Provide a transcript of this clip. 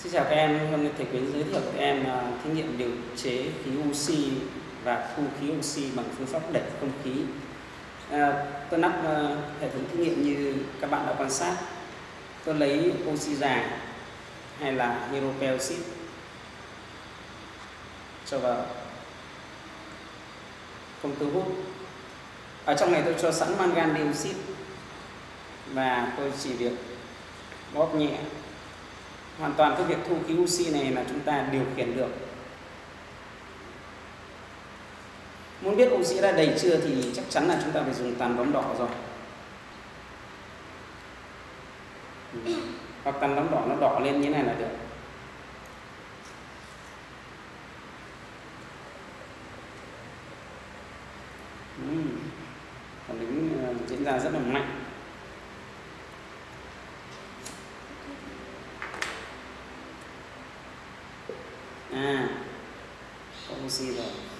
Xin chào các em, hôm nay thầy Quyến giới thiệu các em thí nghiệm điều chế khí oxy và thu khí oxy bằng phương pháp đẩy không khí. Tôi lắp hệ thống thí nghiệm như các bạn đã quan sát. Tôi lấy oxy già hay là hydro peroxide cho vào công tơ hút. Ở trong này tôi cho sẵn mangan dioxide và tôi chỉ việc bóp nhẹ. Hoàn toàn cái việc thu khí oxy này là chúng ta điều khiển được. Muốn biết oxy đã đầy chưa thì chắc chắn là chúng ta phải dùng tàn bóng đỏ rồi. Hoặc tàn bóng đỏ nó đỏ lên như thế này là được. Phản ứng diễn ra rất là mạnh. Có oxy rồi.